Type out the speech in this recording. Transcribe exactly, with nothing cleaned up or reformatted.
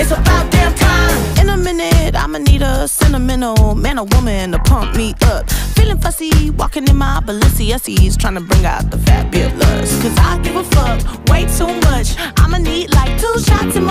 It's about damn time. In a minute, I'ma need a sentimental man or woman to pump me up. Feeling fussy, walking in my Balenciennes, trying to bring out the fabulous. Cause I give a